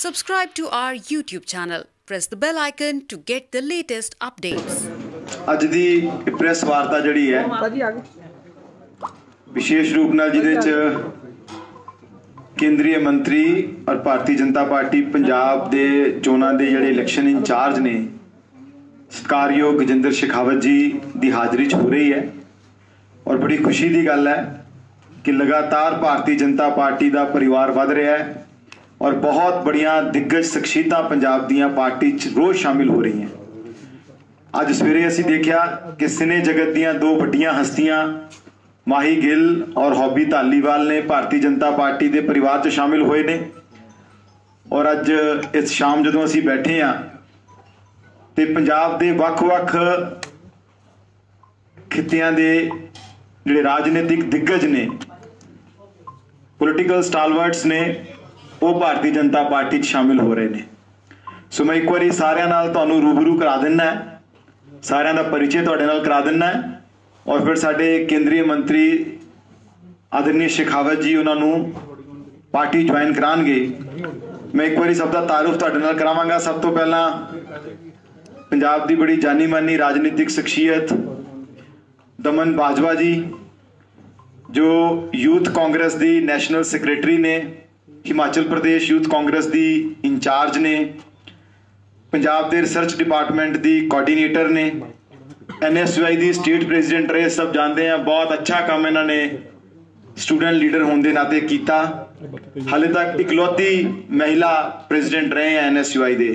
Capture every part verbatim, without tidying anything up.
Subscribe to our YouTube channel. Press the bell icon to get the latest updates. ਅੱਜ ਦੀ press ਵਾਰਤਾ ਜਿਹੜੀ ਹੈ ਵਿਸ਼ੇਸ਼ ਰੂਪ ਨਾਲ ਜਿਹਦੇ ਚ ਕੇਂਦਰੀ ਮੰਤਰੀ ਔਰ ਭਾਰਤੀ ਜਨਤਾ ਪਾਰਟੀ ਪੰਜਾਬ ਦੇ ਚੋਣਾਂ ਦੇ ਜਿਹੜੇ ਇਲੈਕਸ਼ਨ ਇੰਚਾਰਜ ਨੇ ਸਤਿਕਾਰਯੋਗ ਗਜਿੰਦਰ ਸ਼ੇਖਾਵਤ ਜੀ ਦੀ ਹਾਜ਼ਰੀ 'ਚ ਹੋ ਰਹੀ ਹੈ ਔਰ ਬੜੀ ਖੁਸ਼ੀ ਦੀ ਗੱਲ ਹੈ ਕਿ ਲਗਾਤਾਰ ਭਾਰਤੀ ਜਨਤਾ ਪਾਰਟੀ ਦਾ ਪਰਿਵਾਰ ਵਧ ਰਿਹਾ ਹੈ और बहुत बढ़िया दिग्गज शख्सियतां पंजाब दियां पार्टी च रोज़ शामिल हो रही हैं। अज सवेरे असीं देखिया कि सिने जगत दियां दो वड्डियां हस्तियां माही गिल और हॉबी धालीवाल ने भारतीय जनता पार्टी के परिवार च शामिल होए ने और अज इस शाम जदों असीं बैठे हाँ तो पंजाब के वख-वख खित्तियां दे जिहड़े राजनीतिक दिग्गज ने पोलिटिकल स्टालवर्ट्स ने वो भारतीय जनता पार्टी शामिल हो रहे हैं। सो मैं एक बार सारिਆਂ ਨਾਲ ਤੁਹਾਨੂੰ रूबरू करा देना है, सारिਆਂ ਦਾ परिचय ਤੁਹਾਡੇ ਨਾਲ करा देना है और फिर साडे केंद्रीय मंत्री आदरणीय शेखावत जी उन्होंने पार्टी ज्वाइन कराएंगे। मैं एक बार सब का तारुफ ਤੁਹਾਡੇ ਨਾਲ करावांगा। सब तो पहला पंजाब की बड़ी जानी मानी राजनीतिक शख्सियत दमन बाजवा जी जो यूथ कांग्रेस की नैशनल सैक्रटरी ने, हिमाचल प्रदेश यूथ कांग्रेस की इंचार्ज ने, पंजाब के रिसर्च डिपार्टमेंट की कोआर्डीनेटर ने, एन एस यू आई की स्टेट प्रेजिडेंट रहे। सब जानते हैं बहुत अच्छा काम इन्होंने स्टूडेंट लीडर होने के नाते किया। हाले तक इकलौती महिला प्रेजिडेंट रहे हैं एन एस यू आई दे।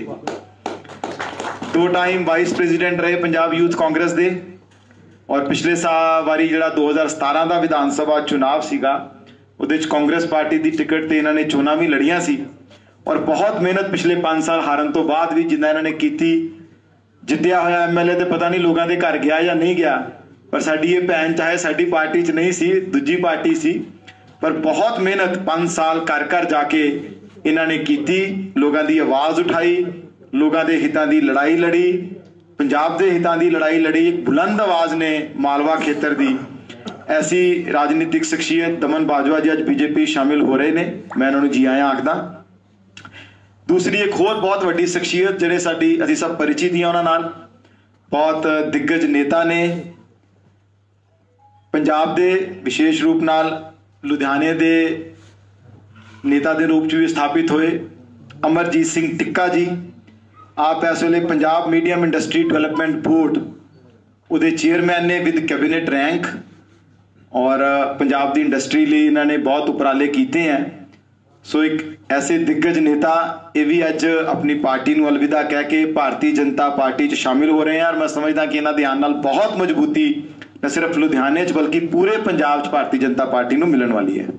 दो टाइम वाइस प्रेजिडेंट रहे पंजाब यूथ कांग्रेस के और पिछले साल वारी जो दो हज़ार सतारह का विधान सभा चुनाव सीगा उहदे च कांग्रेस पार्टी की टिकट ते इन्होंने चोणां भी लड़ियां सी और बहुत मेहनत पिछले पांच साल हारन तो बाद भी जिन्ना इन्होंने की जितया होया एम एल ए तो पता नहीं लोगों के घर गया या नहीं गया, पर साडी ये भैन चाहे साडी पार्टी च नहीं सी, दूजी पार्टी सी, पर बहुत मेहनत पांच साल घर घर जाके इन्होंने की, लोगों की आवाज़ उठाई, लोगों के हितों की लड़ाई लड़ी, पंजाब के हितों की लड़ाई लड़ी। एक बुलंद आवाज़ ने मालवा खेतर की ऐसी राजनीतिक शख्सियत दमन बाजवा जी अज बीजेपी शामिल हो रहे हैं, मैं उन्होंने जी आया आखदा। दूसरी एक होर बहुत वड्डी शख्सियत जिहड़े साडी असीं सब परिचित ही उन्हां नाल, बहुत दिग्गज नेता ने पंजाब दे विशेष रूप नाल लुधियाने दे नेता के रूप च भी स्थापित होए अमरजीत सिंह टिक्का जी। आप इस वेले Punjab medium industry development board उहदे चेयरमैन ने विद कैबिनेट रैंक और पंजाब की इंडस्ट्री लिए इन्होंने बहुत उपराले किए हैं। सो एक ऐसे दिग्गज नेता ये भी अज अपनी पार्टी को अलविदा कह के भारतीय जनता पार्टी च शामिल हो रहे हैं और मैं समझदा कि इन्हों ध्यान नाल बहुत मजबूती न सिर्फ लुधियाने च बल्कि पूरे पंजाब च भारतीय जनता पार्टी को मिलने वाली है।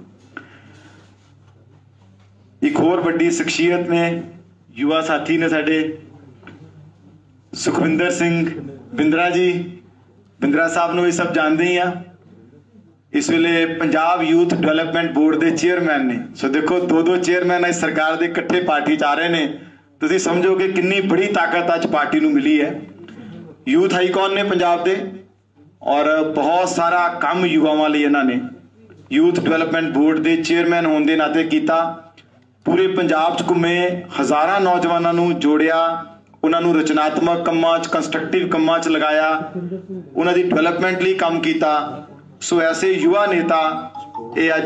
एक होर वड्डी शख्सियत ने युवा साथी ने साडे सुखविंदर सिंह बिंद्रा जी, बिंद्रा साहब ने भी सब जानते ही हैं, इस वेले पंजाब यूथ डेवलपमेंट बोर्ड के चेयरमैन ने। सो देखो दो दो चेयरमैन इस सरकार के इकट्ठे पार्टी च आ रहे हैं, तुसीं समझो कि कितनी बड़ी ताकत अज पार्टी को मिली है। यूथ आईकॉन ने पंजाब के और बहुत सारा काम युवाओं लिए इन्होंने यूथ डेवलपमेंट बोर्ड के चेयरमैन होने के नाते किया। पूरे पंजाब च घूमे, हज़ारां नौजवानों को जोड़िया, उन्होंने रचनात्मक कामां च कंस्ट्रक्टिव कामां च लगाया, उन्हों की डेवलपमेंट लिए काम किया। सो ऐसे युवा नेता ये अज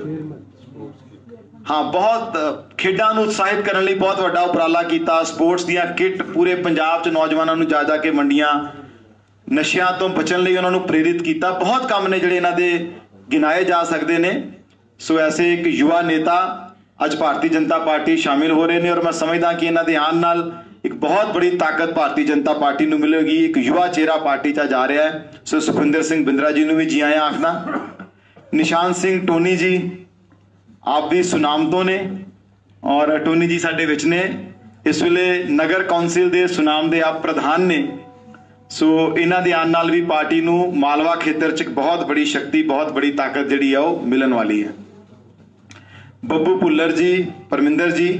हाँ बहुत खेडों को उत्साहित करने लिए बहुत बड़ा उपराला किया। स्पोर्ट्स दियां किट पूरे पंजाब च नौजवानों को जा जाके वंडियां, नशियां तो बचन लिए उन्होंने प्रेरित किया। बहुत काम ने जिहड़े इन्हां दे गिनाए जा सकते हैं। सो ऐसे एक युवा नेता अज भारतीय जनता पार्टी शामिल हो रहे हैं और मैं समझदा कि इन्हां दे आन नाल एक बहुत बड़ी ताकत भारतीय जनता पार्टी को मिलेगी। एक युवा चेहरा पार्टी चा जा रहा है। सो सुखविंदर सिंह बिंद्रा जी ने भी जी आया आखना। निशान सिंह टोनी जी आप भी सुनामतों ने और टोनी जी साडे विच ने इस वेले नगर कौंसिल के सुनाम दे आप प्रधान ने। सो इन्हां दे आन नाल भी पार्टी को मालवा खेतर च बहुत बड़ी शक्ति, बहुत बड़ी ताकत जिहड़ी है वो मिलने वाली है। बब्बू भुल्लर जी, परमिंदर जी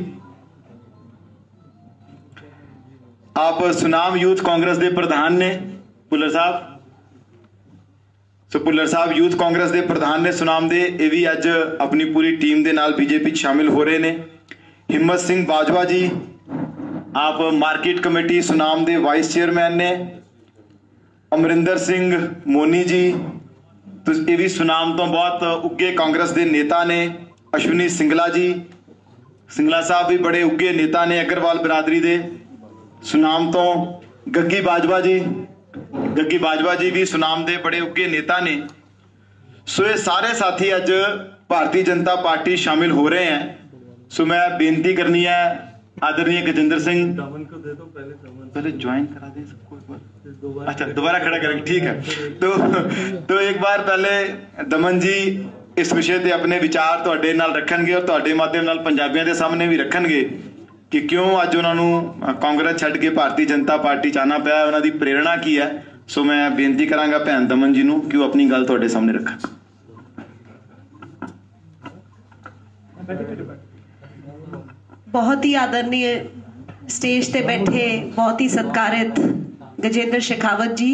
आप सुनाम यूथ कांग्रेस के प्रधान ने। भुल्लर साहब सो भुल्लर साहब यूथ कांग्रेस के प्रधान ने सुनाम दे, ये भी अज अपनी पूरी टीम के नाल बीजेपी शामिल हो रहे हैं। हिम्मत सिंह बाजवा जी, आप मार्केट कमेटी सुनाम दे वाइस चेयरमैन ने। अमरिंदर सिंह मोनी जी, तो ये भी सुनाम तो बहुत उगे कांग्रेस के नेता ने। अश्विनी सिंगला जी, सिंगला साहब भी बड़े उगे नेता ने अग्रवाल बिरादरी दे सुनाम तो। गग्गी बाजवा जी, गग्गी बाजवा जी भी सुनाम दे बड़े उगे नेता ने। सो ये सारे साथी अज भारतीय जनता पार्टी शामिल हो रहे हैं। सो मैं बेनती करनी है आदरणीय गजेंद्र सिंह, पहले ज्वाइन करा दें सबको एक बार, अच्छा दोबारा खड़ा करेंगे, ठीक है। तो तो एक बार पहले दमन जी इस विषय ते अपने विचार तुहाडे नाल रखणगे और तुहाडे माध्यम नाल पंजाबियों के सामने भी रखणगे कि क्यों अज उन्होंने कांग्रेस छड्ड के भारतीय जनता पार्टी च आना पिया, उन्हां दी प्रेरणा की है। सो मैं बेनती करांगा भैन दमन जी नूं कि वो अपनी गल तुहाडे सामने रखण। बहुत ही आदरणीय स्टेज ते बैठे बहुत ही सत्कारित गजेंद्र शेखावत जी,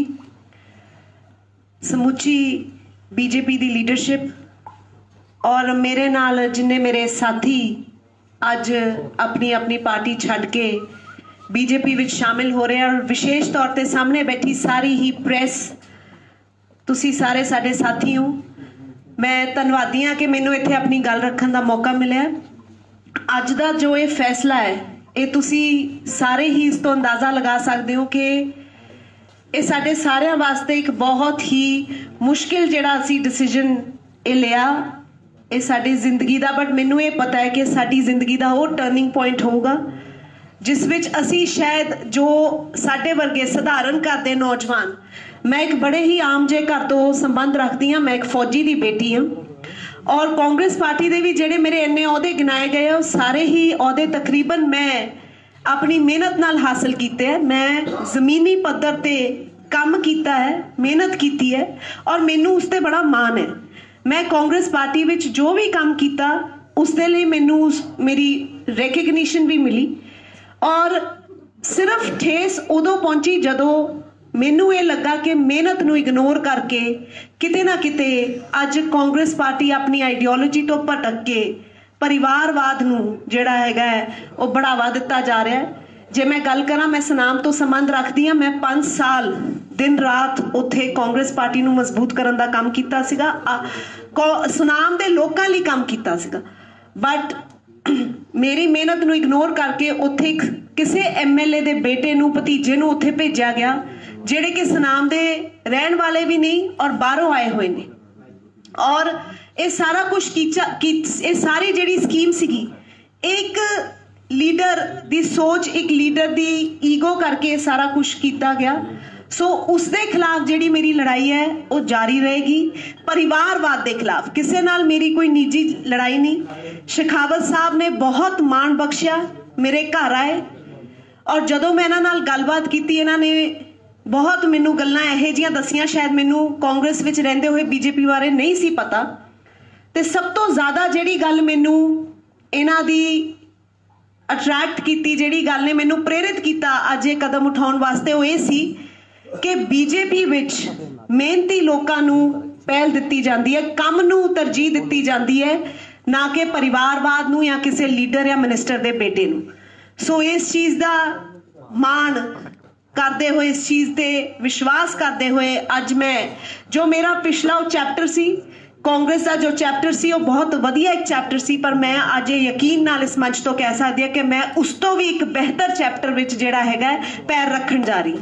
समूची बीजेपी दी लीडरशिप और मेरे नाल जिन्ने मेरे साथी अज अपनी अपनी पार्टी छड्ड के बीजेपी विच शामिल हो रहे हैं, और विशेष तौर ते सामने बैठी सारी ही प्रेस, तुसी सारे साडे साथी हो। मैं धन्नवादी हाँ कि मैनू इत्थे अपनी गल रखण दा मौका मिलिया। अज दा जो ये फैसला है, ये तुसी सारे ही इस तो अंदाजा लगा सकते हो कि ये साडे सारिਆਂ वास्ते एक बहुत ही मुश्किल जिहड़ा असी डिसीजन ये लिया ये साडी जिंदगी दा, बट मैनू ये पता है कि साडी जिंदगी दा वो टर्निंग पॉइंट होगा जिस विच असी शायद जो साडे वर्गे सधारण घर दे नौजवान, मैं एक बड़े ही आम जे घर तो संबंध रखती हाँ, मैं एक फौजी दी बेटी हाँ, और कांग्रेस पार्टी दे भी जेडे मेरे इन्ने अहदे गिनाए गए हैं सारे ही अहदे तकरीबन मैं अपनी मेहनत नाल हासिल कीते हैं। मैं जमीनी पद्धर ते काम कीता है, मेहनत कीती है और मैनू उस ते बड़ा माण है। मैं कांग्रेस पार्टी विच जो भी काम कीता उस दे लई मैनू मेरी रिकग्निशन भी मिली, और सिर्फ ठेस उदों पहुंची जदों मैनू ये लगा कि मेहनत नू इग्नोर करके किते ना किते अज कांग्रेस पार्टी अपनी आइडियोलॉजी तो भटक के परिवारवाद नू जिहड़ा हैगा है वो बढ़ावा दिता जा रहा है। जे मैं गल करा, मैं सुनाम तो संबंध रखती हाँ, मैं पांच साल दिन रात उत्थे कांग्रेस पार्टी नू मजबूत करन दा काम कीता सीगा, सुनाम दे लोकां लई काम कीता सीगा, बट मेरी मेहनत नू इग्नोर करके उत्थे किसी एम एल ए दे बेटे नू भतीजे नू उत्थे भेजा गया जेड़े कि सुनाम दे रहन वाले भी नहीं और बाहरों आए हुए ने। और ये सारा कुछ कीचा की ये सारी जेड़ी स्कीम सीगी एक लीडर दी सोच, एक लीडर दी ईगो करके ये सारा कुछ किया गया। सो उस दे खिलाफ जेड़ी मेरी लड़ाई है वो जारी रहेगी। परिवारवाद के खिलाफ किसी नाल मेरी कोई निजी लड़ाई नहीं। शेखावत साहब ने बहुत मान बख्शिया, मेरे घर आए और जदों मैं इन्हां नाल गलबात की इन्हां ने बहुत मैनू गल्लां इहो जिहियां दसियां शायद मैनू कांग्रेस विच रहिंदे होए बीजेपी बारे नहीं सी पता। ते सब तो ज़्यादा जिहड़ी गल मैनू इन्हां दी अट्रैक्ट कीती, जिहड़ी गल ने मैनू प्रेरित किया अज ये कदम उठाउण वास्ते, वो ये सी कि बीजेपी विच मेहनती लोकां नू पहल दित्ती जांदी है, काम नू तरजीह दित्ती जांदी है, ना कि परिवारवाद नू या किसी लीडर या मिनिस्टर दे बेटे नू। सो इस चीज़ दा मान करते हुए, इस चीज़ ते विश्वास करते हुए अज मैं जो मेरा पिछला चैप्टर सी कांग्रेस का जो चैप्टर सी वो बहुत वधिया एक चैप्टर सी, पर मैं अज यकीन नाल इस मंच तो कह सकती है कि मैं उस तो भी एक बेहतर चैप्टर विच जिहड़ा हैगा पैर रखण जा रही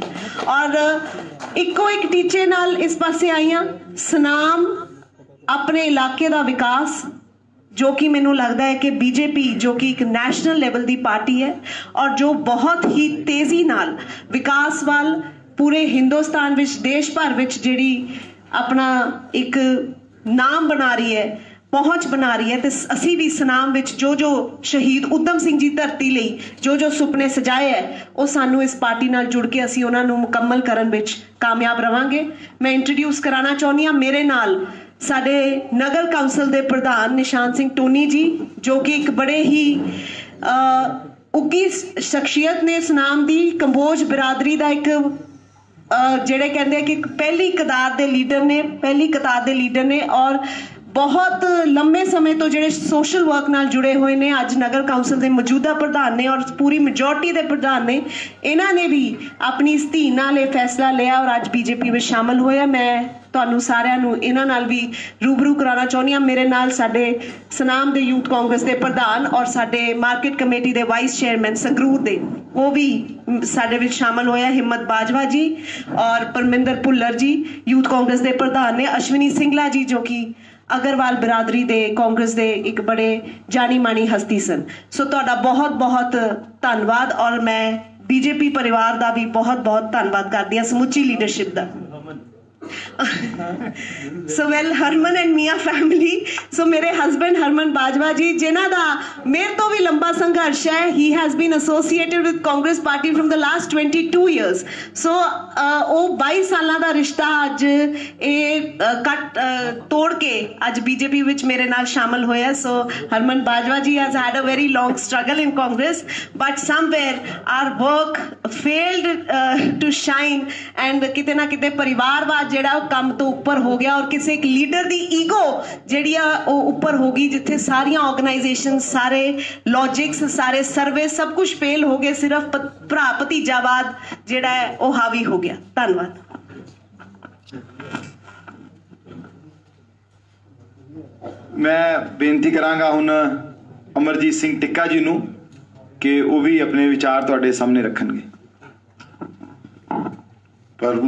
और इको एक टीचे नाल इस पासे आई हाँ। सुनाम अपने इलाके का विकास जो कि मैनू लगता है कि बीजेपी जो कि एक नेशनल लेवल की पार्टी है और जो बहुत ही तेजी नाल विकास वाल पूरे हिंदुस्तान विच देश भर विच जिहड़ी अपना एक नाम बना रही है, पहुंच बना रही है। तो असी भी सुनाम विच जो जो शहीद उधम सिंह जी धरती लई जो जो सुपने सजाए है वो सानू इस पार्टी नाल जुड़ के असी उन्हां नू मुकम्मल करन विच कामयाब रवांगे। मैं इंट्रोड्यूस कराना चाहुंदी हां मेरे नाल साडे नगर काउंसल दे प्रधान निशान सिंह टोनी जी, जो कि एक बड़े ही उगी शख्सियत ने सुनाम दी कंबोज बिरादरी का एक जेड़े कहते हैं कि पहली कतार दे लीडर ने पहली कतार दे लीडर ने और बहुत लंबे समय तो ਜਿਹੜੇ ਸੋਸ਼ਲ ਵਰਕ ਨਾਲ ਜੁੜੇ ਹੋਏ ਨੇ, ਅੱਜ ਨਗਰ ਕੌਂਸਲ ਦੇ ਮੌਜੂਦਾ ਪ੍ਰਧਾਨ ਨੇ ਔਰ ਪੂਰੀ ਮੈਜੋਰਟੀ ਦੇ ਪ੍ਰਧਾਨ ਨੇ, ਇਹਨਾਂ ਨੇ ਵੀ ਆਪਣੀ ਧੀ ਨਾਲ ਇਹ ਫੈਸਲਾ ਲਿਆ ਔਰ ਅੱਜ ਬੀਜੇਪੀ ਵਿੱਚ ਸ਼ਾਮਲ ਹੋਇਆ। ਮੈਂ ਤੁਹਾਨੂੰ ਸਾਰਿਆਂ ਨੂੰ ਇਹਨਾਂ ਨਾਲ ਵੀ ਰੂਬਰੂ ਕਰਾਉਣਾ ਚਾਹੁੰਦੀ ਹਾਂ। ਮੇਰੇ ਨਾਲ ਸਾਡੇ ਸਨਾਮ ਦੇ ਯੂਥ ਕਾਂਗਰਸ ਦੇ ਪ੍ਰਧਾਨ ਔਰ ਸਾਡੇ ਮਾਰਕੀਟ ਕਮੇਟੀ ਦੇ ਵਾਈਸ ਚੇਅਰਮੈਨ ਸੰਗਰੂਰ ਦੇ, ਉਹ ਵੀ ਸਾਡੇ ਵਿੱਚ ਸ਼ਾਮਲ ਹੋਇਆ, ਹਿੰਮਤ ਬਾਜਵਾ ਜੀ ਔਰ ਪਰਮਿੰਦਰ ਭੁੱਲਰ ਜੀ ਯੂਥ ਕਾਂਗਰਸ ਦੇ ਪ੍ਰਧਾਨ ਨੇ, ਅਸ਼ਵਨੀ ਸਿੰਗਲਾ ਜੀ ਜੋ ਕਿ ਅਗਰਵਾਲ ਬਰਾਦਰੀ ਦੇ ਕਾਂਗਰਸ ਦੇ ਇੱਕ ਬੜੇ ਜਾਣੀ ਮਾਣੀ ਹਸਤੀ ਸਨ। ਸੋ ਤੁਹਾਡਾ ਬਹੁਤ ਬਹੁਤ ਧੰਨਵਾਦ ਔਰ ਮੈਂ ਬੀਜੇਪੀ ਪਰਿਵਾਰ ਦਾ ਵੀ ਬਹੁਤ ਬਹੁਤ ਧੰਨਵਾਦ ਕਰਦੀ ਹਾਂ, ਸਮੁੱਚੀ ਲੀਡਰਸ਼ਿਪ ਦਾ। So well Harman and Mian family, so मेरे हस्बैंड हरमन बाजवा जी जिन्हां दा मेरे तो भी लंबा संघर्ष है, he has been associated with Congress party from the last twenty two years. So वो बाईस साल का रिश्ता अज ये कट तोड़ के अज बीजेपी विच मेरे नाल शामिल होया। So Harman Bajwa ji has had a very long struggle in Congress, but somewhere our work failed to shine and किते ना किते परिवारवाद ਜਿਹੜਾ ਕੰਮ ਤੋਂ ਉੱਪਰ ਹੋ ਗਿਆ ਔਰ ਕਿਸੇ ਇੱਕ ਲੀਡਰ ਦੀ ਈਗੋ ਜਿਹੜੀ ਆ ਉਹ ਉੱਪਰ ਹੋ ਗਈ, ਜਿੱਥੇ ਸਾਰੀਆਂ ਆਰਗੇਨਾਈਜੇਸ਼ਨ, ਸਾਰੇ ਲੌਜਿਕਸ, ਸਾਰੇ ਸਰਵੇ ਸਭ ਕੁਝ ਫੇਲ ਹੋ ਗਏ, ਸਿਰਫ ਭਰਾ ਭਤੀਜਾਵਾਦ ਜਿਹੜਾ ਹੈ ਉਹ ਹਾਵੀ ਹੋ ਗਿਆ। ਧੰਨਵਾਦ। ਮੈਂ ਬੇਨਤੀ ਕਰਾਂਗਾ ਹੁਣ ਅਮਰਜੀਤ ਸਿੰਘ ਟਿੱਕਾ ਜੀ ਨੂੰ ਕਿ ਉਹ ਵੀ ਆਪਣੇ ਵਿਚਾਰ ਤੁਹਾਡੇ ਸਾਹਮਣੇ ਰੱਖਣਗੇ। ਪਰ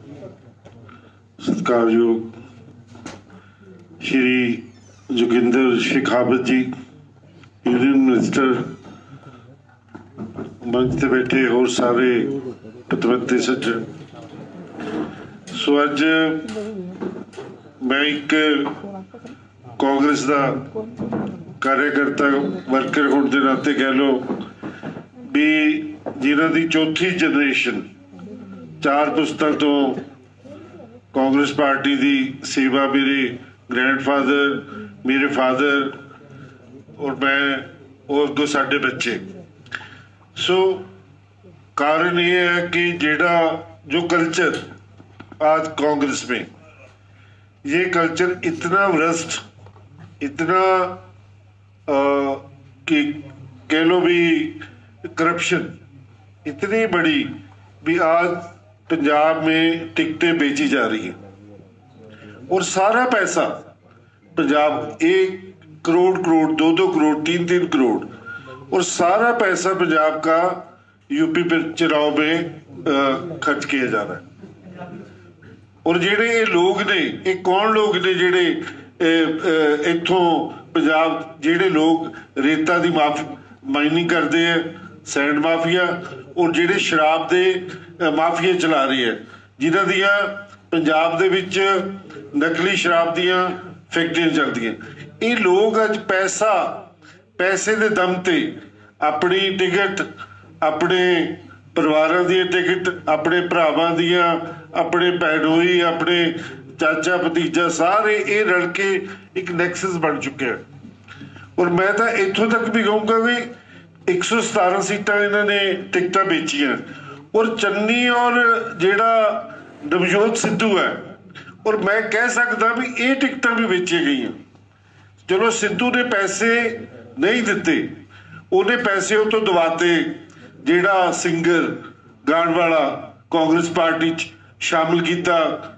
सत्कारयोग श्री जोगिंदर शेखावत जी यूनियन मिनिस्टर, मंच से बैठे और सारे पतवंते सज्जन, सो अज मैं एक कांग्रेस का कार्यकर्ता वर्कर होने के नाते कह लो भी जिन्हों की चौथी जनरेशन चार पुस्तां तो कांग्रेस पार्टी की सेवा, मेरे ग्रैंडफादर, मेरे फादर और मैं और दो साढ़े बच्चे। सो कारण ये है कि जेड़ा जो कल्चर आज कांग्रेस में, ये कल्चर इतना भ्रष्ट, इतना आ, कि कह लो भी करप्शन इतनी बड़ी भी आज पंजाब में टिकटें बेची जा रही हैं और सारा पैसा पंजाब एक करोड़ करोड़ दो दो करोड़ तीन तीन करोड़ और सारा पैसा पंजाब का यूपी पे चुनाव में खर्च किया जा रहा है। और जेड़े ये लोग ने, ये कौन लोग ने जेड़े इथों पंजाब जेड़े लोग रेता दी माफ माइनिंग करते हैं, सैंड माफिया, और जेड़े शराब दे माफिया चला रही है, जिन्हां दियां पंजाब दे विच नकली शराब दियां फैक्ट्रियां चलदियां, ये लोग अज पैसा पैसे दे दम ते अपनी टिकट, अपने परिवारां दी टिकट, अपने भरावां दियां, अपने पैडोई, अपने चाचा भतीजा सारे ये रल के एक नैक्सस बन चुके हैं। और मैं तो इत्थों तक भी कहूँगा भी एक सौ सतारह सीटां इन्होंने टिकटां बेचियां और चन्नी और जेड़ा नवजोत सिद्धू है, और मैं कह सकता भी ये टिकटां भी बेची गई। चलो सिद्धू ने पैसे नहीं दिते, उन्हें पैसे उतो दवाते जेड़ा सिंगर गाण वाला कांग्रेस पार्टी शामिल किया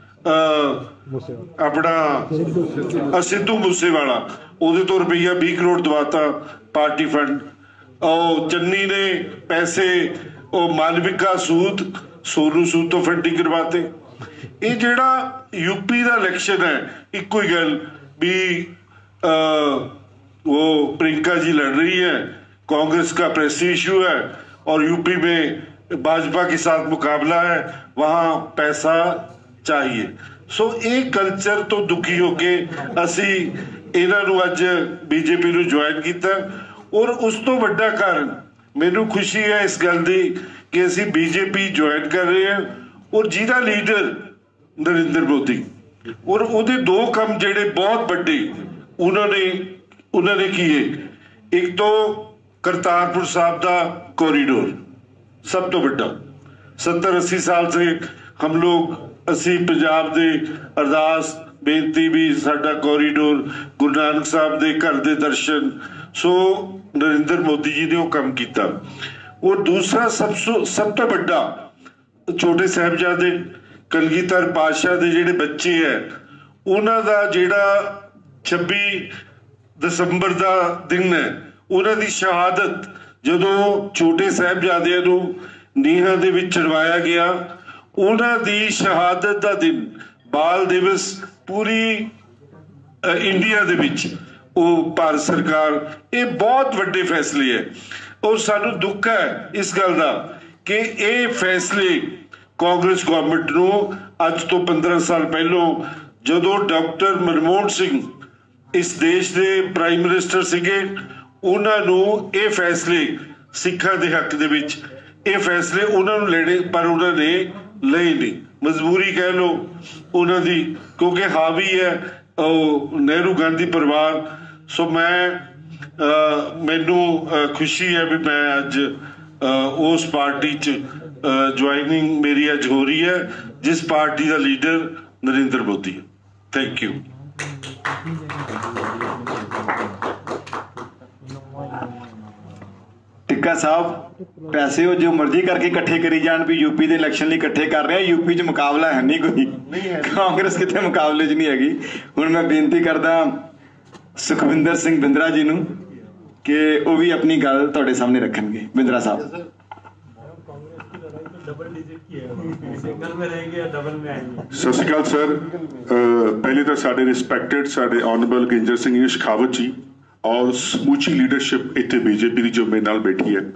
अपना सिद्धू मूसेवाला, उहदे तो रुपया बीस करोड़ दवाता पार्टी फंड। और चन्नी ने पैसे और मालविका सूद, सोनू सूद तो फंडिंग करवाते। ये जेड़ा यूपी का इलेक्शन है, इको ही गल भी आ, वो प्रियंका जी लड़ रही है, कांग्रेस का प्रेस इशू है और यूपी में भाजपा के साथ मुकाबला है, वहां पैसा चाहिए। सो ये कल्चर तो दुखी होके असी इन्हों अज बीजेपी नूं ज्वाइन किया। और उस तो वड्डा कारण मैनू खुशी है इस गल की कि असी बीजेपी ज्वाइन कर रहे हैं और जिहदा लीडर नरेंद्र मोदी, और उहदे दो काम जिहड़े बहुत वड्डे उन्होंने उन्होंने किए। एक तो करतारपुर साहब का कॉरीडोर सब तो वड्डा, सत्तर अस्सी साल से हम लोग असी पंजाब दे अरदास बेनती भी साडा कॉरीडोर गुरु नानक साहब के घर के दर्शन, सो नरेंद्र मोदी जी ने वो काम किया। और दूसरा सब सब तो बड़ा छोटे साहिबजादे कलगीधर पातशाह के जिहड़े बच्चे है उन्हां दा जिहड़ा छब्बी दसंबर का दिन है, उन्हां दी शहादत जदों छोटे साहिबजादियां नूं नीहां दे विच चढ़वाया गया, उन्हां दी शहादत का दिन बाल दिवस पूरी इंडिया दे विच वो भारत सरकार, ये बहुत वड्डे फैसले है। और सानू दुख है इस गल का कि ये फैसले कांग्रेस गवर्नमेंट नूं अज तो पंद्रह साल पहलों जदों डॉक्टर मनमोहन सिंह इस देश के प्राइम मिनिस्टर सिगे, उन्हां नूं ये फैसले सिखां दे हक दे विच ये फैसले उन्हां नूं लेने, पर उन्हां ने लए नहीं, मजबूरी कह लो उन्हां दी, क्योंकि हावी है नेहरू गांधी परिवार। सो मैं मैनू खुशी है भी मैं अज उस पार्टी च ज्वाइनिंग मेरी अज हो रही है जिस पार्टी का लीडर नरेंद्र मोदी है। Thank you. टिक्का साहब पैसे वो जो मर्जी करके इकट्ठे करी जान भी यूपी के इलैक्शन लिए इकट्ठे कर रहे हैं, यूपी च मुकाबला है नहीं कोई, कांग्रेस कितने मुकाबले च नहीं हैगी। हुण मैं बेनती करदा सुखविंदर सिंह बिंद्रा जी नूं कि वो भी अपनी गल तुहाडे सामने रखणगे। बिंद्रा साहब सत श्री अकाल सर, पहले तो साडे रिस्पैक्टेड साडे ऑनरेबल गिंजर सिंह शेखावत जी और समूची लीडरशिप इत्थे बीजेपी की जो मेरे नाल बैठी है,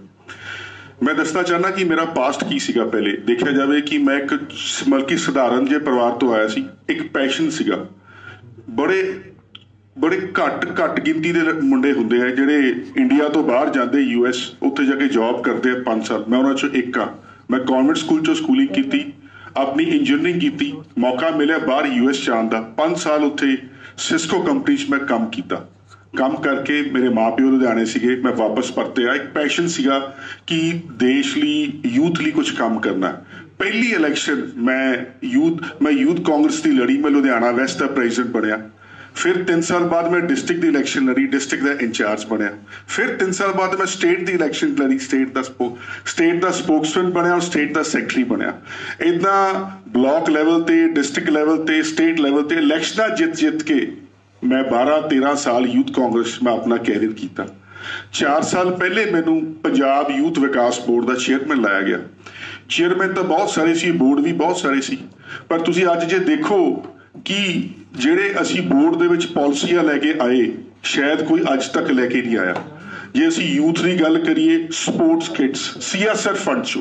मैं दसना चाहना कि मेरा पास्ट की सीगा। पहले देखा जाए कि मैं एक बल्कि सधारण जे परिवार तो आया सी, एक पैशन सीगा। बड़े बड़े घट घट गिनती के मुंडे होंदे हैं जिहड़े इंडिया तो बाहर जाते यूएस, उत्थे जाके जॉब करते हैं पांच साल। मैं उन्हां चों एक हाँ। मैं कॉन्वेंट स्कूल चो स्कूलिंग की, अपनी इंजीनियरिंग की, मौका मिले बाहर यूएस जाण दा, पांच साल उत्थे सिस्को कंपनी च मैं काम किया। काम करके मेरे माँ प्यो लुधियाने सीगे, मैं वापस परते आया। एक पैशन सीगा कि देश ली यूथ ली कुछ काम करना। पहली इलैक्शन मैं यूथ मैं यूथ कांग्रेस की लड़ी, मैं लुधियाना वैस्ट का प्रेजिडेंट बनया। फिर तीन साल बाद मैं डिस्ट्रिक्ट की इलैक्शन लड़ी, डिस्ट्रिक्ट का इंचार्ज बनया। फिर तीन साल बाद मैं स्टेट की इलैक्शन लड़ी, स्टेट का स्पोक स्टेट का स्पोक्समैन बनया और स्टेट का सैकटरी बनया। इदा ब्लॉक लैवल ते, डिस्ट्रिक्ट लैवल ते, स्टेट लैवल ते इलैक्शन जित जित के मैं बारह तेरह साल यूथ कांग्रेस में अपना कैरियर किया। चार साल पहले मैनू पंजाब यूथ विकास बोर्ड का चेयरमैन लाया गया। चेयरमैन तो बहुत सारे सी, बोर्ड भी बहुत सारे सी, पर तुसी अज जे देखो कि ਜਿਹੜੇ ਅਸੀਂ बोर्ड ਦੇ ਵਿੱਚ ਪਾਲਿਸੀਆਂ ਲੈ ਕੇ ਆਏ शायद कोई अज तक लेके नहीं आया। जे ਅਸੀਂ यूथ की गल करिए, स्पोर्ट्स किट्स सीएसआर फंड चो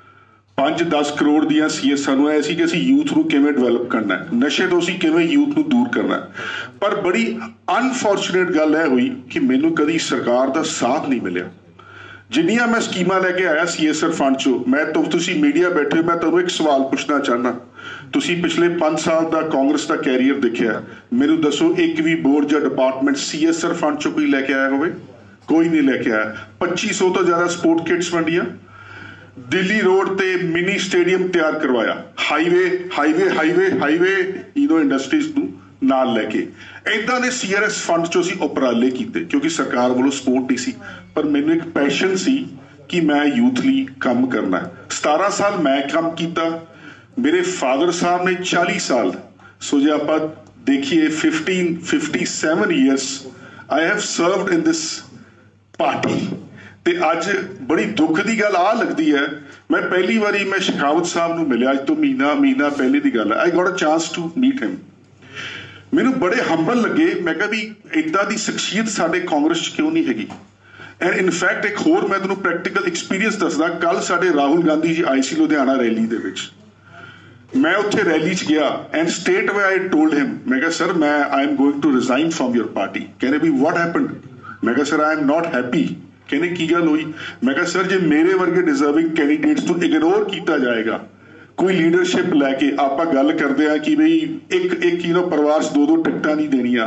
पांच दस करोड़ दियां सीएस सानू आया सी कि ਅਸੀਂ यूथ ਨੂੰ ਕਿਵੇਂ ਡਿਵੈਲਪ ਕਰਨਾ ਹੈ, ਨਸ਼ੇ ਤੋਂ ਅਸੀਂ ਕਿਵੇਂ यूथ ਨੂੰ ਦੂਰ ਕਰਨਾ ਹੈ। ਪਰ ਬੜੀ ਅਨਫੋਰਚੂਨੇਟ ਗੱਲ ਇਹ ਹੋਈ ਕਿ ਮੈਨੂੰ ਕਦੀ ਸਰਕਾਰ ਦਾ ਸਾਥ ਨਹੀਂ ਮਿਲਿਆ। ਜਿੰਨੀਆਂ मैं ਸਕੀਮਾਂ ਲੈ ਕੇ ਆਇਆ सीएसआर फंड चो, मैं तो ਤੁਸੀਂ मीडिया बैठे, मैं ਤੁਹਾਨੂੰ एक सवाल पूछना चाहना। ਤੁਸੀਂ पिछले पांच साल का कांग्रेस का कैरियर देखिया, मेनू दसो एक भी बोर्ड या डिपार्टमेंट सीएसआर फंड चो कोई लैके आया होवे? कोई नहीं लैके आया। पच्ची सौ तो ज्यादा स्पोर्ट किट्स वंडिया, दिल्ली रोड ते मिनी स्टेडियम तैयार करवाया, हाईवे हाईवे हाईवे हाईवे इनो इंडस्ट्रीज नू नाल लैके इदां ने सीआरएस फंड चो सी उपराले कीते, क्योंकि सरकार वालों सपोर्ट नहीं सी। पर मैनू एक पैशन सी कि मैं यूथ लई काम करना है। सतारह साल मैं काम किया, मेरे फादर साहब ने चालीस साल, सो जे आप देखिए fifteen fifty seven years I have served in this party. ते अज बड़ी दुख की गल आ लगती है, मैं पहली बारी मैं शेखावत साहब नूं मिलिया, अज तो महीना महीना पहले की गल है। I got a chance to meet him. मैनू बड़े हंबल लगे, मैं कहा भी इदा की शख्सियत साडे कांग्रेस क्यों नहीं हैगी। एंड इनफैक्ट एक होर मैं तुहानूं प्रैक्टिकल एक्सपीरियंस दसदा, कल साडे राहुल गांधी जी आए सी लुधियाना रैली दे विच, मैं उत्थे रैली च गया एंड स्टेट वे आई टोल्ड हिम, मैं कहा सर मैं I am going to resign from your party. कहने भी व्हाट हैपेंड? मैं कहा sir I am not happy. कहने की गल हुई? मैं कहा सर जे मेरे वर्गे डिजर्विंग कैंडिडेट्स को इग्नोर किया जाएगा, कोई लीडरशिप लैके आप गल करते हैं कि बई एक एक यू नो परिवार दो दो टिकटां नहीं देनियां,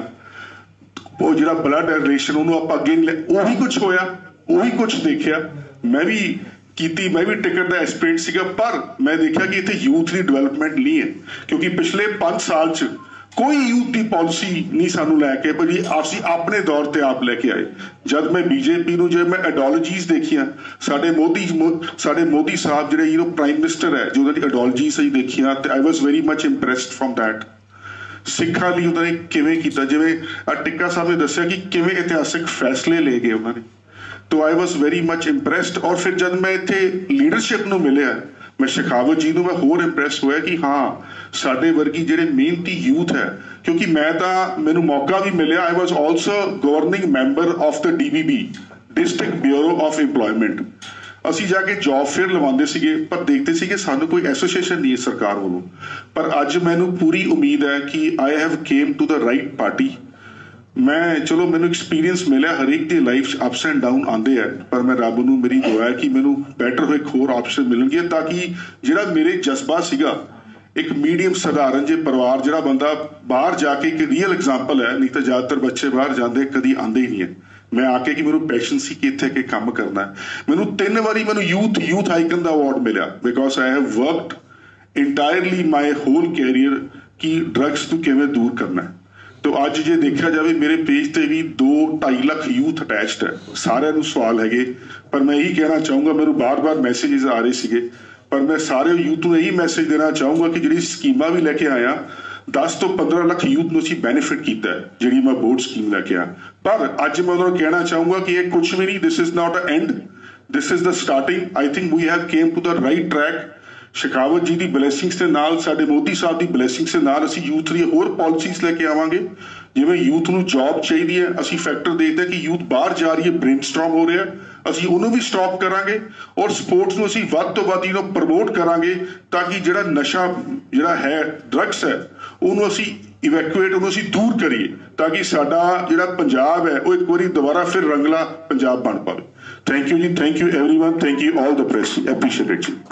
वो जो ब्लड रिलेशन उन्होंने आप अगे नहीं, उही कुछ होया, उही कुछ देखा। मैं भी की, मैं भी टिकट का एस्पिरेंट सीगा, पर मैं देखा कि इतने यूथ की डिवेलपमेंट नहीं है, क्योंकि पिछले पांच साल च कोई यूथ की पॉलिसी नहीं सानू लैके भाई असी अपने दौर ते आप लैके आए। जब मैं बीजेपी नूं जो मैं आइडियोलॉजीज देखिया साडे मोदी साडे मोदी साहब जिहड़े यू नो प्राइम मिनिस्टर है जो उन्होंने आइडियोलॉजीज ही देखिया ते I was very much impressed from that. सिखा लिए उन्होंने किवें कीता जिवें टिक्का साहब ने दस्सिया कि किवें इतिहासिक फैसले ले गए उन्होंने, तो I was very much impressed. और फिर जब मैं इत्थे लीडरशिप नूं मिलिया मैं शेखावत जी नूं मैं होर इंप्रैस होया कि हाँ साडे वर्गी जिहड़े मेहनती यूथ है, क्योंकि मैं तां मैनूं मौका भी मिलिया I was also governing member of the D B B district bureau of employment. ਅਸੀਂ ਜਾ ਕੇ ਜੌਬ ਫੇਅਰ ਲਵਾਉਂਦੇ ਸੀਗੇ ਪਰ ਦੇਖਦੇ ਸੀਗੇ ਸਾਨੂੰ ਕੋਈ ਐਸੋਸੀਏਸ਼ਨ ਨਹੀਂ ਹੈ ਸਰਕਾਰ ਵੱਲੋਂ। ਪਰ ਅੱਜ ਮੈਨੂੰ ਪੂਰੀ ਉਮੀਦ ਹੈ ਕਿ I have come to the right party. ਮੈਂ ਚਲੋ ਮੈਨੂੰ ਐਕਸਪੀਰੀਅੰਸ ਮਿਲਿਆ, ਹਰੇਕ ਦੀ ਲਾਈਫ 'ਚ ਅਪਸ ਐਂਡ ਡਾਊਨ ਆਉਂਦੇ ਆ, ਪਰ ਮੈਂ ਰੱਬ ਨੂੰ ਮੇਰੀ ਦੁਆ ਹੈ ਕਿ ਮੈਨੂੰ ਬੈਟਰ ਹੋਏ ਹੋਰ ਆਪਸ਼ਨ ਮਿਲਣਗੇ ਤਾਂ ਕਿ ਜਿਹੜਾ ਮੇਰੇ ਜਜ਼ਬਾ ਸੀਗਾ ਇੱਕ ਮੀਡੀਅਮ ਸਧਾਰਨ ਜੇ ਪਰਿਵਾਰ ਜਿਹੜਾ ਬੰਦਾ ਬਾਹਰ ਜਾ ਕੇ ਇੱਕ ਰੀਅਲ ਐਗਜ਼ਾਮਪਲ ਹੈ, ਨਹੀਂ ਤਾਂ ਜ਼ਿਆਦਾਤਰ ਬੱਚੇ ਬਾਹਰ ਜਾਂਦੇ ਕਦੀ ਆਉਂਦੇ ਹੀ ਨਹੀਂ ਹੈ। मैं आके कि मेनू पैशन सी कि इत्थे के काम करना है। मैनू तीन बारी मैनू यूथ यूथ आइकन का अवार्ड मिला because I have worked entirely my whole career कि ड्रग्स तो किवें दूर करना है। तो अज जे देखा जाए मेरे पेज ते भी दो ढाई लख यूथ अटैचड है, सारे नू सवाल है, पर मैं यही कहना चाहूँगा मेनू बार बार मैसेजेस आ रहे थे, पर मैं सारे यूथ को यही मैसेज देना चाहूँगा कि जी स्कीमां भी लैके आया दस तो पंद्रह लख यूथ ਨੂੰ ਅਸੀਂ ਬੈਨੀਫਿਟ ਕੀਤਾ ਹੈ ਜਿਹੜੀ ਮੈਂ ਬੋਰਡ ਸਕੀਮ ਲੈ ਕੇ ਆ। ਪਰ ਅੱਜ ਮੈਂ ਉਹਨਾਂ ਨੂੰ ਕਹਿਣਾ ਚਾਹੂੰਗਾ ਕਿ ਇਹ ਕੁਝ ਵੀ ਨਹੀਂ, this is not a end, this is the starting. I think we have come to the right track. Shekhawat ji ਦੀ ਬਲੇਸਿੰਗਸ ਦੇ ਨਾਲ ਸਾਡੇ ਮੋਦੀ ਸਾਹਿਬ ਦੀ ਬਲੇਸਿੰਗਸ ਦੇ ਨਾਲ ਅਸੀਂ ਯੂਥ ਲਈ ਹੋਰ ਪਾਲਿਸੀਜ਼ ਲੈ ਕੇ ਆਵਾਂਗੇ। ਜਿਵੇਂ ਯੂਥ ਨੂੰ ਜੌਬ ਚਾਹੀਦੀ ਹੈ, ਅਸੀਂ ਫੈਕਟਰ ਦੇਖਦੇ ਕਿ ਯੂਥ ਬਾਹਰ ਜਾ ਰਹੀ ਹੈ, ਬ੍ਰੇਨਸਟੌਰਮ ਹੋ ਰਿਹਾ, ਅਸੀਂ ਉਹਨੂੰ ਵੀ ਸਟਾਪ ਕਰਾਂਗੇ ਔਰ ਸਪੋਰਟਸ ਨੂੰ ਅਸੀਂ ਵੱਧ ਤੋਂ ਵੱਧ ਇਹਨੂੰ ਪ੍ਰਮੋਟ ਕਰਾਂਗੇ ਤਾਂ ਕਿ ਜਿਹੜਾ ਨਸ਼ਾ ਜਿਹੜਾ ਹੈ ਡਰੱਗਸ ਹੈ ਉਹਨੂੰ ਅਸੀਂ ਇਵੈਕੂਏਟ ਉਹਨੂੰ ਅਸੀਂ ਦੂਰ ਕਰੀਏ ਤਾਂ ਕਿ ਸਾਡਾ ਜਿਹੜਾ ਪੰਜਾਬ ਹੈ ਉਹ ਇੱਕ ਵਾਰੀ ਦੁਬਾਰਾ ਫਿਰ ਰੰਗਲਾ ਪੰਜਾਬ ਬਣ ਪਾਵੇ। ਥੈਂਕ ਯੂ ਜੀ, thank you everyone, thank you all the press, appreciate it ਜੀ।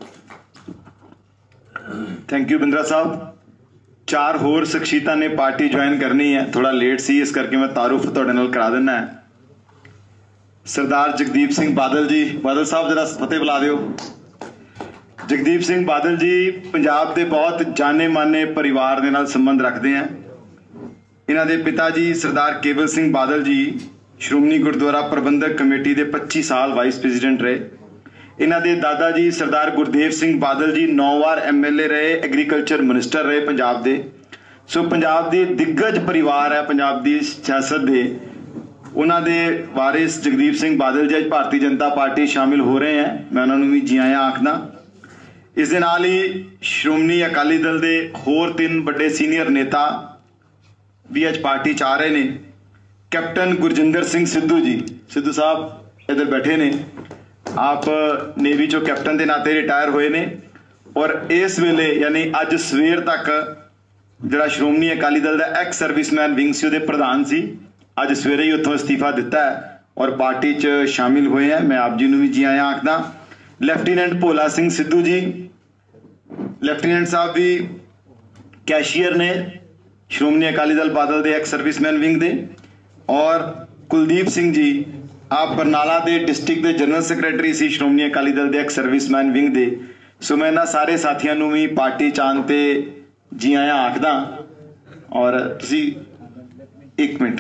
थैंक यू बिंद्रा साहब। चार होर शख्सियतां ने पार्टी ज्वाइन करनी है, थोड़ा लेट सी इस करके मैं तारुफ तुहाडे नाल करा देना है। सरदार जगदीप सिंह बादल जी, बादल साहब जरा फतेह बुला दिओ। जगदीप सिंह बादल जी पंजाब के बहुत जाने माने परिवार के नाल संबंध रखते हैं। इन्हां दे पिता जी सरदार केवल सिंह बादल जी श्रोमणी गुरुद्वारा प्रबंधक कमेटी के पच्ची साल वाइस प्रेजिडेंट रहे। इन्हां दे दादा जी सरदार गुरदेव सिंह बादल जी नौ वार एम एल ए रहे, एग्रीकल्चर मिनिस्टर रहे पंजाब दे। सो पंजाब दे दिग्गज परिवार है पंजाब की सियासत दे, उन्हां दे वारिस जगदीप सिंह बादल जी अज भारतीय जनता पार्टी शामिल हो रहे हैं, मैं उन्होंने भी जी आया आखदा। इस दे नाल ही श्रोमणी अकाली दल के होर तीन बड़े सीनियर नेता भी अज पार्टी च आ रहे ने। कैप्टन गुरजिंदर सिंह सिद्धू जी, सिद्धू साहब इधर बैठे ने, आप नेवी चो कैप्टन के नाते रिटायर होए ने और इस वेले यानी अज सवेर तक जिहड़ा श्रोमणी अकाली दल का एक्स सर्विसमैन विंग सी उहदे प्रधान सी, अज सवेरे ही उत्थों इस्तीफा दिता है और पार्टी च शामिल हुए हैं। मैं आप जी नूं भी जी आया आखदा। लैफ्टीनेंट भोला सिंह सिद्धू जी, लैफ्टीनेंट साहब भी कैशियर ने श्रोमणी अकाली दल बादल के एक्स सर्विसमैन विंग दे। और कुलदीप सिंह जी आप बरनाला के डिस्ट्रिक्ट के जनरल सैकटरी सी श्रोमणी अकाली दल के एक्स सर्विसमैन विंग दे। सो मैं इन्हां सारे साथियों नूं भी पार्टी चान ते जी आया आखदा। और तुसी एक मिनट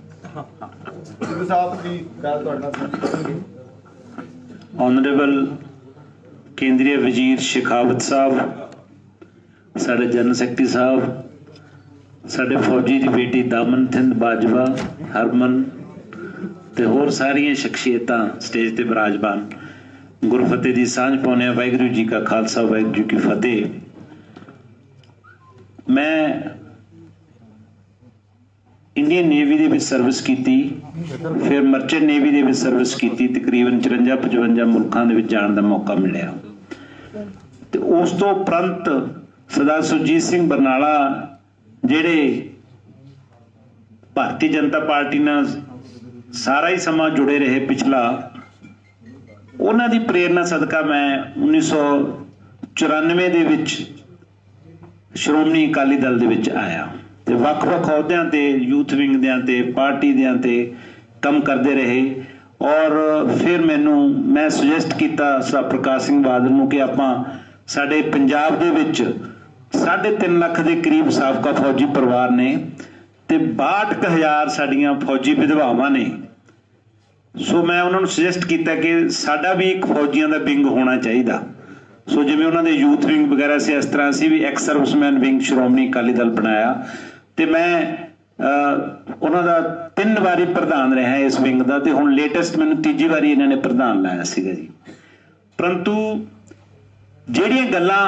ऑनरेबल केंद्रीय वजीर शेखावत साहब, साडे जनरल सैकटरी साहब, साडे फौजी की बेटी दामन थिंद बाजवा, हरमन ते होर सारिया शख्सियतां स्टेज ते विराजमान, गुरफतेह की सांझ पाउने वाहिगुरू जी का खालसा वाहिगुरू जी की फतेह। मैं इंडियन नेवी दे विच सर्विस की, फिर मर्चेंट नेवी दे विच सर्विस की, तकरीबन चुरंजा पचवंजा मुल्कां दे विच जाण दा मौका मिलिया। ते उस तो उपरंत सरदार सुरजीत सिंह बरनाला जिहड़े भारतीय जनता पार्टी नाल सारा ही समा जुड़े रहे पिछला, उन्हां दी प्रेरणा सदका मैं उन्नीस सौ चौरानवे दे विच श्रोमणी अकाली दल दे विच आया ते वख-वख अहुदियां ते यूथ विंग दियां ते पार्टी दियां ते काम करते रहे। और फिर मैनू मैं सुजैसट किया सरदार प्रकाश सिंह बादल नूं कि आपां साडे पंजाब दे विच साढ़े तीन लख के करीब साबका फौजी परिवार ने ते बाहठ क हज़ार साड़ियां फौजी विधवावां ने। सो मैं उन्होंने सुजैसट किया कि साडा भी एक फौजियों का विंग होना चाहिए। सो जिवें उन्होंने यूथ विंग वगैरह से इस तरह असीं भी ex serviceman wing Shiromani Akali Dal बनाया ते मैं उन्हों का तीन बारी प्रधान रहा इस विंग का, तो हुण लेटेस्ट मैनूं तीजी बारी इन्होंने प्रधान लाया सीगा जी। परंतु जिहड़ियां गल्लां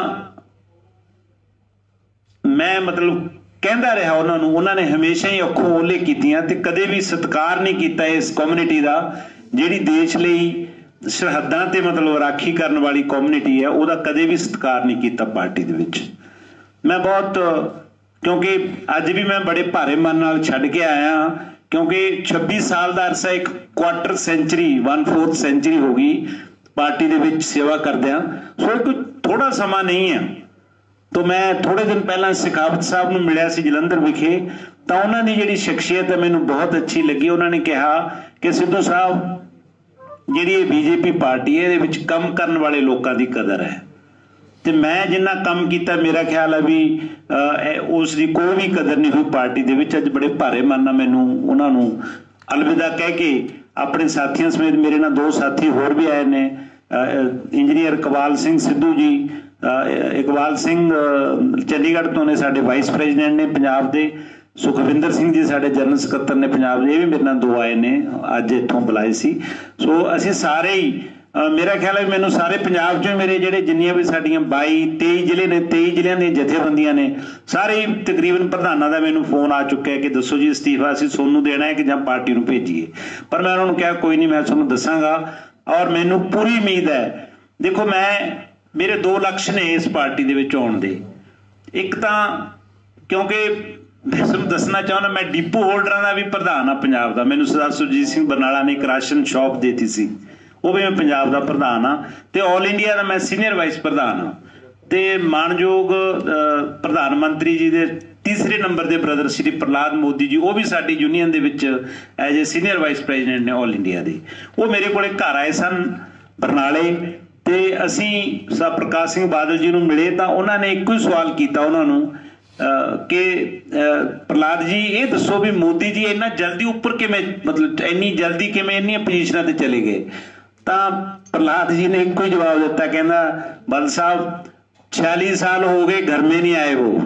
मैं मतलब कहता रहा उन्होंने उन्होंने हमेशा ही अखों ओले कीतियां ते कदे भी सत्कार नहीं किया इस कम्यूनिटी का जिहड़ी देश लई सरहदां ते मतलब राखी करने वाली कम्यूनिटी है, उहदा कदे भी सत्कार नहीं किया पार्टी दे विच। मैं बहुत क्योंकि अज भी मैं बड़े भारे मन नाल छड्ड के आया, क्योंकि छब्बीस साल का अरसा एक quarter century one fourth century हो गई पार्टी दे विच सेवा करदियां। सो कोई थोड़ा समा नहीं है। तो मैं थोड़े दिन पहला सिखावत साहब नूं मिलिया सी जलंधर विखे, तो उन्होंने जिहड़ी शख्सियत है मैनूं बहुत अच्छी लगी। उन्होंने कहा कि सिद्धू साहब जिहड़ी बीजेपी पार्टी है इहदे विच काम करने वाले लोगों की कदर है, तो मैं जिन्ना काम किया मेरा ख्याल है भी उसकी कोई भी कदर नहीं हुई पार्टी दे विच। अज बड़े भारे मन नाल मैनूं उन्हां नूं अलविदा कह के अपने साथियों समेत मेरे नाल दो साथी होर भी आए ने, इंजीनियर इकबाल सिंह सिद्धू जी, इकबाल सिंह चंडीगढ़ तो ने साडे वाइस प्रेजिडेंट ने पंजाब दे, सुखविंदर सिंह जी साडे जनरल सकत्तर ने पंजाब दे, ये भी मेरे नाल दो आए ने अज इत्थों बुलाए सी। सो असीं सारे ही मेरा ख्याल है मैनूं सारे पंजाब चों मेरे जिहड़े जिन्नियां भी साडियां बाई तेई जिले ने तेई जिलियां दी जथेबंदियां ने सारे ही तकरीबन प्रधानां दा मैनूं फोन आ चुका है कि दसो जी इस्तीफा असीं सोनू देना है कि जां पार्टी नूं भेजीए। पर मैं उन्होंने कहा कोई नहीं, मैं तुहानूं दसांगा और मैनूं पूरी उम्मीद है। देखो मैं मेरे दो लक्ष्य ने इस पार्टी दे विच आउण दे। एक तां क्योंकि मैं दसना चाहना मैं डिपो होल्डरां दा भी प्रधान आ पंजाब दा, मैनूं सरदार सुरजीत सिंह बरनाला ने एक राशन शॉप देती सी, वो भी मैं पंजाब का प्रधान हाँ, तो ऑल इंडिया का मैं सीनियर वाइस प्रधान हाँ, तो मानयोग प्रधानमंत्री जी के तीसरे नंबर के ब्रदर श्री प्रहलाद मोदी जी वो भी साडी यूनीयन दे विच as a senior vice president ने ऑल इंडिया के। वो मेरे को घर आए सन बरनाले, तो असी सा प्रकाश सिंह बादल जी नूं मिले तो उन्होंने एक ही सवाल किया उन्होंने कि प्रहलाद जी ये दसो भी मोदी जी इन्ना जल्दी उपर किवें मतलब इन्नी जल्दी किवें इन्नियां पोजीशनां ते चले गए। तो प्रहलाद जी ने एक ही जवाब दिता, कहना बादल साहब छियालीस साल हो गए घर में नहीं आए वो।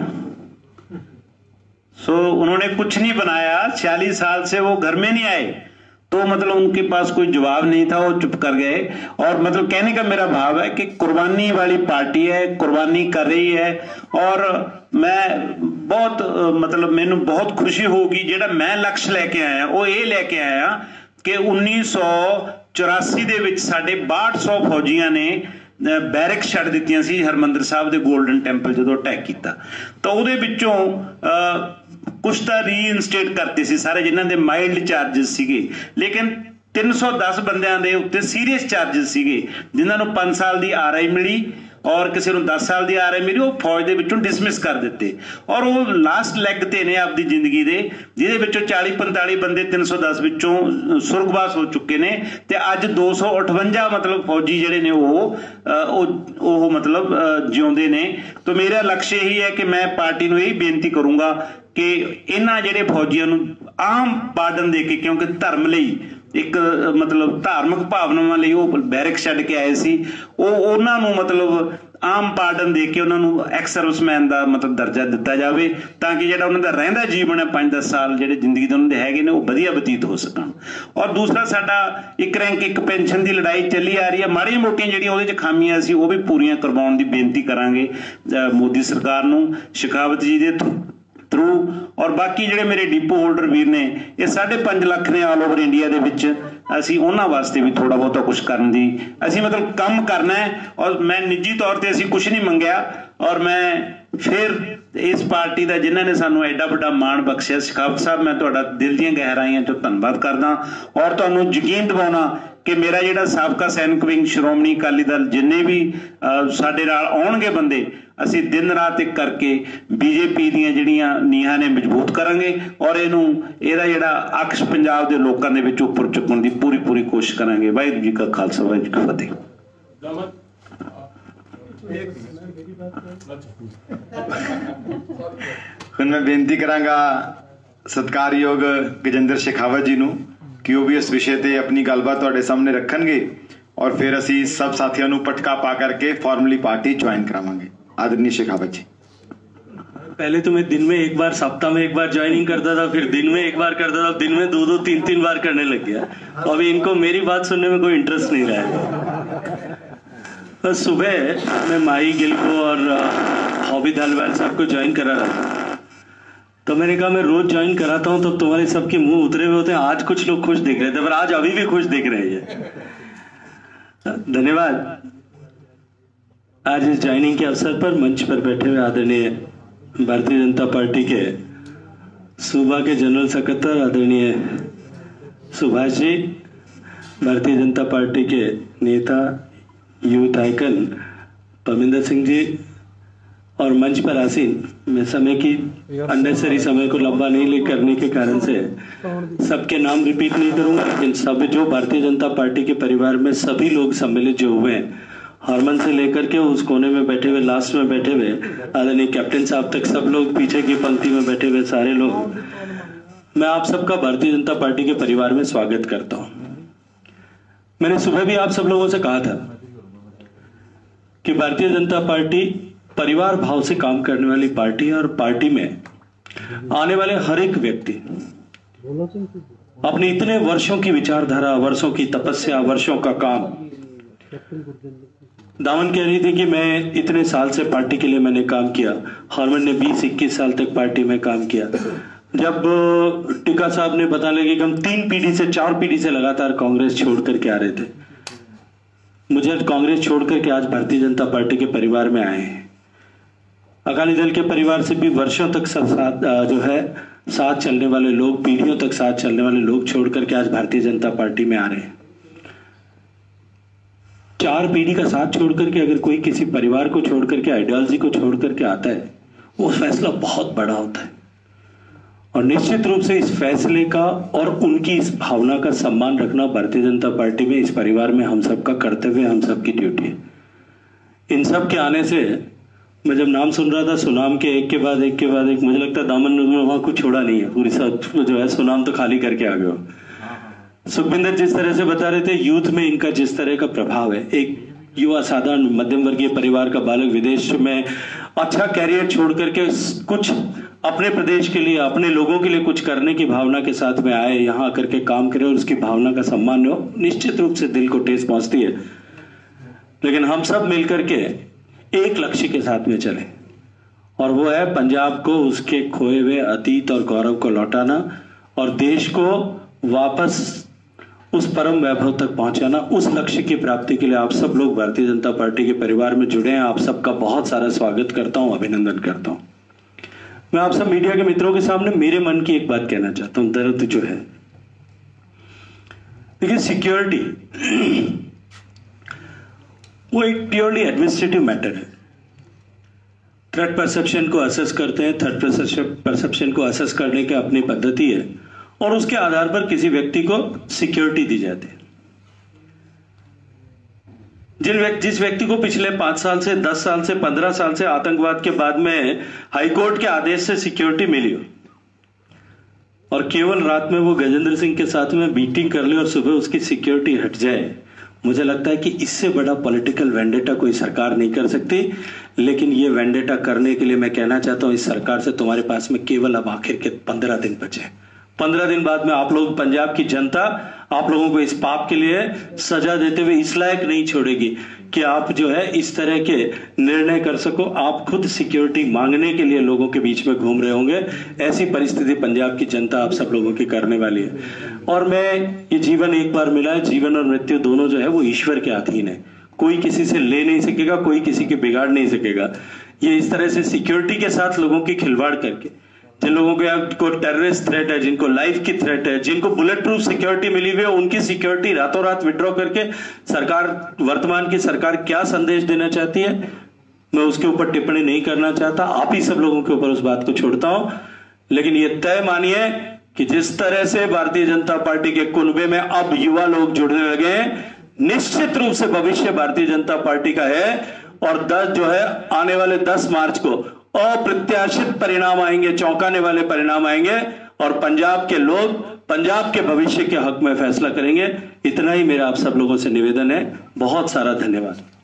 सो उन्होंने कुछ नहीं बनाया, छियालीस साल से वो घर में नहीं आए, तो मतलब उनके पास कोई जवाब नहीं था, वो चुप कर गए। और मतलब कहने का मेरा भाव है कि कुर्बानी वाली पार्टी है, कुर्बानी कर रही है। और मैं बहुत मतलब मैनू बहुत खुशी होगी जेड़ा मैं लक्ष्य लेके आया वो ये लेके आया कि उन्नीस सौ चौरासी दे विच साढ़े बाहठ सौ फौजियां ने बैरक छड़ दित्तियां सी हरमंदर साहब दे गोल्डन टैंपल जो अटैक किया, तो उहदे विचों कुछ तो रीइनस्टेट करते सी सारे जिन्हां दे माइल्ड चार्जिस सीगे, लेकिन तीन सौ दस बंदियां दे उत्ते सीरीयस चार्जिस सीगे जिन्हां नूं पांच साल दी आर आई मिली और किसी को दस साल की आ रही मेरी वो फौज के विचों डिसमिस कर दिते। और वो लास्ट लैग ते ने आपकी जिंदगी के जिहदे विचों चाली पंताली बंदे तीन सौ दस विचों सुरगवास हो चुके ने, ते अज दो सौ अठवंजा मतलब फौजी जिहड़े ने वो मतलब जिउंदे ने। तो मेरा लक्ष्य यही है कि मैं पार्टी नूं यही बेनती करूंगा कि इन्हां जिहड़े फौजियां नूं आम पार्डन दे के, क्योंकि धर्म लई एक मतलब धार्मिक भावनावां लई वो बैरक छड्ड के आए सी, वो उन्हां नूं मतलब आम पार्डन दे के उन्होंने एक्स सर्विसमैन का मतलब दर्जा दिता जाए, ताकि जो उन्होंने रहिंदा जीवन है पांच दस साल जो जिंदगी के उन्होंने है वो वधिया बतीत हो सकन। और दूसरा साडा एक रैंक एक पेंशन की लड़ाई चली आ रही है, माड़ियां मोटियां जिहड़ियां उहदे च खामियां सी वो भी पूरियां करवाउण दी बेनती करांगे मोदी सरकार नूं शेखावत जी दे थ्रू। और बाकी जिहड़े मेरे डिपो होल्डर वीर ने ये साढ़े पांच लख ने ऑल ओवर इंडिया दे विच असी उन्हां वास्ते भी थोड़ा बहुता कुछ करन दी असी मतलब काम करना है। और मैं निजी तौर पर असी कुछ नहीं मंगया, और मैं फिर इस पार्टी का जिन्हों ने सानू एडा बड़ा मान बख्शिया, शेखावत साहब मैं तुहाडा दिल दीआं गहराइयां चों धन्नवाद करदा और तुहानू यकीन दिवाउणा कि मेरा जिहड़ा साबका सैनिक विंग श्रोमणी अकाली दल जिन्ने भी साडे नाल आउणगे बंदे असी दिन रात एक करके बीजेपी दीआं जिहड़ियां नीहां ने मजबूत करांगे और इहनू इहदा जिहड़ा अक्ष पंजाब दे लोकां दे विच उपर चुकण दी पूरी पूरी कोशिश करांगे। वाहिगुरू जी का खालसा वाहिगुरू जी की फतेह। ਹੁਣ मैं बेनती करांगा सत्कारयोग गजेंद्र शेखावत जी ਨੂੰ कि वो भी इस विषय ਤੇ अपनी गलबात ਤੁਹਾਡੇ सामने रखणगे और फिर ਅਸੀਂ सब साथियों ਨੂੰ पटका पा करके फॉर्मली पार्टी ज्वाइन करावांगे। आदरणीय शेखावत जी। पहले तो मैं दिन में एक बार, सप्ताह में एक बार ज्वाइनिंग करता था, फिर दिन में एक बार करता था, दिन में दो दो तीन तीन बार करने लग गया। अभी इनको मेरी बात सुनने में कोई इंटरेस्ट नहीं रहा है। बस सुबह मैं माही गिल को और हॉबी धालीवाल साहब को ज्वाइन करा रहा था, तो मैंने कहा मैं रोज ज्वाइन कराता हूँ तो तुम्हारे सबके मुंह उतरे हुए होते हैं। आज कुछ लोग खुश दिख रहे थे, पर आज अभी भी खुश दिख रहे हैं। धन्यवाद। आज इस ज्वाइनिंग के अवसर पर मंच पर बैठे हुए आदरणीय भारतीय जनता पार्टी के सूबा के जनरल सेक्रेटरी आदरणीय सुभाष जी, भारतीय जनता पार्टी के नेता यूथ आइकन परमिंदर सिंह जी, और मंच पर आसीन, मैं समय की अननेसेसरी समय को लंबा नहीं करने के कारण से सबके नाम रिपीट नहीं करूंगा, लेकिन सब जो भारतीय जनता पार्टी के परिवार में सभी लोग सम्मिलित जो हुए हैं, हरमन से लेकर के उस कोने में बैठे हुए, लास्ट में बैठे हुए आदरणीय कैप्टन साहब तक, सब लोग पीछे की पंक्ति में बैठे हुए सारे लोग, मैं आप सबका भारतीय जनता पार्टी के परिवार में स्वागत करता हूं। मैंने सुबह भी आप सब लोगों से कहा था कि भारतीय जनता पार्टी परिवार भाव से काम करने वाली पार्टी है, और पार्टी में आने वाले हर एक व्यक्ति अपनी इतने वर्षों की विचारधारा, वर्षों की तपस्या, वर्षों का काम, दामन कह रही थी कि मैं इतने साल से पार्टी के लिए मैंने काम किया, हरमन ने बीस इक्कीस साल तक पार्टी में काम किया। जब टिक्का साहब ने बता लगे कि हम तीन पीढ़ी से चार पीढ़ी से लगातार कांग्रेस छोड़ करके आ रहे थे, मुझे कांग्रेस छोड़ करके आज भारतीय जनता पार्टी के परिवार में आए हैं। अकाली दल के परिवार से भी वर्षों तक सब साथ जो है साथ चलने वाले लोग, पीढ़ियों तक साथ चलने वाले लोग छोड़ करके आज भारतीय जनता पार्टी में आ रहे हैं। चार पीढ़ी का साथ छोड़ करके अगर कोई किसी परिवार को छोड़ करके, आइडियोलॉजी को छोड़ करके आता है, वो फैसला बहुत बड़ा होता है, और निश्चित रूप से इस फैसले का और उनकी इस भावना का सम्मान रखना भारतीय जनता पार्टी में, इस परिवार में हम सबका कर्तव्य, हम सबकी ड्यूटी है। इन सब के आने से मैं जब नाम सुन रहा था सुनाम के, एक के बाद एक के बाद एक, मुझे लगता है दामन ने वहां कुछ छोड़ा नहीं है, पूरी सब जो है सुनाम तो खाली करके आ गए हो। सुखविंदर जिस तरह से बता रहे थे, यूथ में इनका जिस तरह का प्रभाव है, एक युवा साधारण मध्यम वर्गीय परिवार का बालक विदेश में अच्छा कैरियर छोड़ करके कुछ अपने प्रदेश के लिए, अपने लोगों के लिए कुछ करने की भावना के साथ में आए, यहाँ आकर के काम करे और उसकी भावना का सम्मान हो, निश्चित रूप से दिल को ठेस पहुंचती है। लेकिन हम सब मिलकर के एक लक्ष्य के साथ में चले, और वो है पंजाब को उसके खोए हुए अतीत और गौरव को लौटाना और देश को वापस उस परम वैभव तक पहुंचाना। उस लक्ष्य की प्राप्ति के लिए आप सब लोग भारतीय जनता पार्टी के परिवार में जुड़े हैं। आप सबका बहुत सारा स्वागत करता हूं, अभिनंदन करता हूं। मैं आप सब मीडिया के मित्रों के सामने मेरे मन की एक बात कहना चाहता हूं। दर्द जो है, देखिए, सिक्योरिटी वो एक प्योरली एडमिनिस्ट्रेटिव मैटर है। थ्रेट परसेप्शन को असेस करते हैं, थ्रेट परसेप्शन को असेस करने की अपनी पद्धति है, और उसके आधार पर किसी व्यक्ति को सिक्योरिटी दी जाती है। जिन व्यक्ति जिस व्यक्ति को पिछले पांच साल से, दस साल से, पंद्रह साल से आतंकवाद के बाद में हाईकोर्ट के आदेश से सिक्योरिटी मिली हो, और केवल रात में वो गजेंद्र सिंह के साथ में मीटिंग कर ले और सुबह उसकी सिक्योरिटी हट जाए, मुझे लगता है कि इससे बड़ा पॉलिटिकल वेंडेटा कोई सरकार नहीं कर सकती। लेकिन ये वेंडेटा करने के लिए मैं कहना चाहता हूं इस सरकार से, तुम्हारे पास में केवल अब आखिर के पंद्रह दिन बचे। पंद्रह दिन बाद में आप लोग, पंजाब की जनता आप लोगों को इस पाप के लिए सजा देते हुए इस लायक नहीं छोड़ेगी कि आप जो है इस तरह के निर्णय कर सको। आप खुद सिक्योरिटी मांगने के लिए लोगों के बीच में घूम रहे होंगे। ऐसी परिस्थिति पंजाब की जनता आप सब लोगों की करने वाली है। और मैं, ये जीवन एक बार मिला है, जीवन और मृत्यु दोनों जो है वो ईश्वर के अधीन है। कोई किसी से ले नहीं सकेगा, कोई किसी के बिगाड़ नहीं सकेगा। ये इस तरह से सिक्योरिटी के साथ लोगों की खिलवाड़ करके, जिन लोगों को टेररिस्ट थ्रेट है, जिनको लाइफ की थ्रेट है, जिनको बुलेट प्रूफ सिक्योरिटी मिली हुई है, उनकी सिक्योरिटी रातों रात विड्रॉ करके सरकार, वर्तमान की सरकार क्या संदेश देना चाहती है, मैं उसके ऊपर टिप्पणी नहीं करना चाहता। आप ही सब लोगों के ऊपर उस बात को छोड़ता हूं। लेकिन ये तय मानिए कि जिस तरह से भारतीय जनता पार्टी के कुनबे में अब युवा लोग जुड़ने लगे हैं, निश्चित रूप से भविष्य भारतीय जनता पार्टी का है, और दस जो है आने वाले दस मार्च को अप्रत्याशित परिणाम आएंगे, चौंकाने वाले परिणाम आएंगे और पंजाब के लोग पंजाब के भविष्य के हक में फैसला करेंगे। इतना ही मेरा आप सब लोगों से निवेदन है। बहुत सारा धन्यवाद।